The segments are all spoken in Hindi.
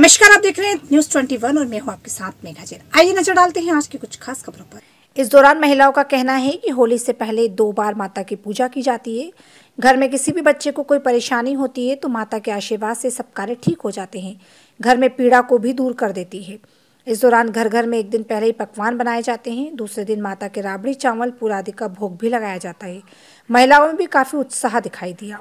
नमस्कार, आप देख रहे हैं न्यूज 21 और मैं हूं आपके साथ मेघा जैन। आइए नजर डालते हैं आज की कुछ खास खबरों पर। इस दौरान महिलाओं का कहना है कि होली से पहले 2 बार माता की पूजा की जाती है। घर में किसी भी बच्चे को कोई परेशानी होती है तो माता के आशीर्वाद से सब कार्य ठीक हो जाते हैं। घर में पीड़ा को भी दूर कर देती है। इस दौरान घर घर में एक दिन पहले ही पकवान बनाए जाते हैं। दूसरे दिन माता के राबड़ी चावल पूरा आदि का भोग भी लगाया जाता है। महिलाओं में भी काफी उत्साह दिखाई दिया।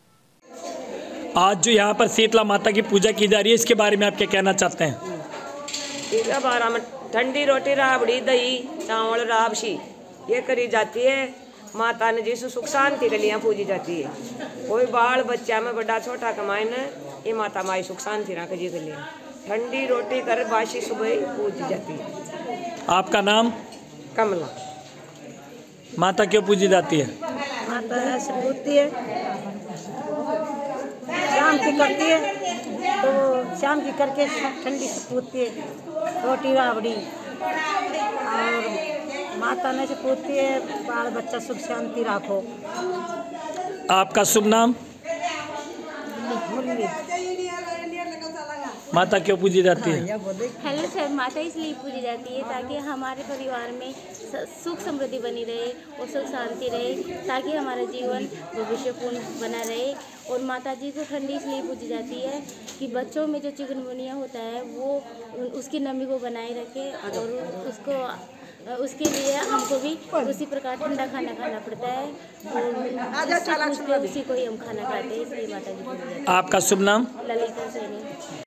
आज जो यहाँ पर शीतला माता की पूजा की जा रही है, इसके बारे में आप क्या कहना चाहते हैं? इसके बारे में ठंडी रोटी, राबड़ी, दही, चावल, राबशी ये करी जाती है। माता ने जिस सुख शांति के लिए पूजी जाती है। कोई बाल बच्चा में बड़ा छोटा कमाए न, ये माता माई सुख शांति रख जी के लिए ठंडी रोटी कर बासी सुबह पूजी जाती है। आपका नाम? कमला। माता क्यों पूजी जाती है? माता ऐसे पूजती है, शाम की करती है तो शाम की करके ठंडी से पूजती है रोटी राबड़ी, और माता ने से पूजती है बाल बच्चा सुख शांति रखो। आपका शुभ नाम? माता क्यों पूजी जाती है? हेलो सर, माता इसलिए पूजी जाती है ताकि हमारे परिवार में सुख समृद्धि बनी रहे और सुख शांति रहे, ताकि हमारा जीवन भविष्यपूर्ण बना रहे। और माता जी को ठंडी इसलिए पूजी जाती है कि बच्चों में जो चिकनगुनिया होता है वो उसकी नमी को बनाए रखे, और उसके लिए हमको भी उसी प्रकार ठंडा खाना खाना पड़ता है, और उसी को ही हम खाना खाते हैं, इसलिए माता जी पूजी जाती है। आपका शुभ नाम? ललिता सैनी।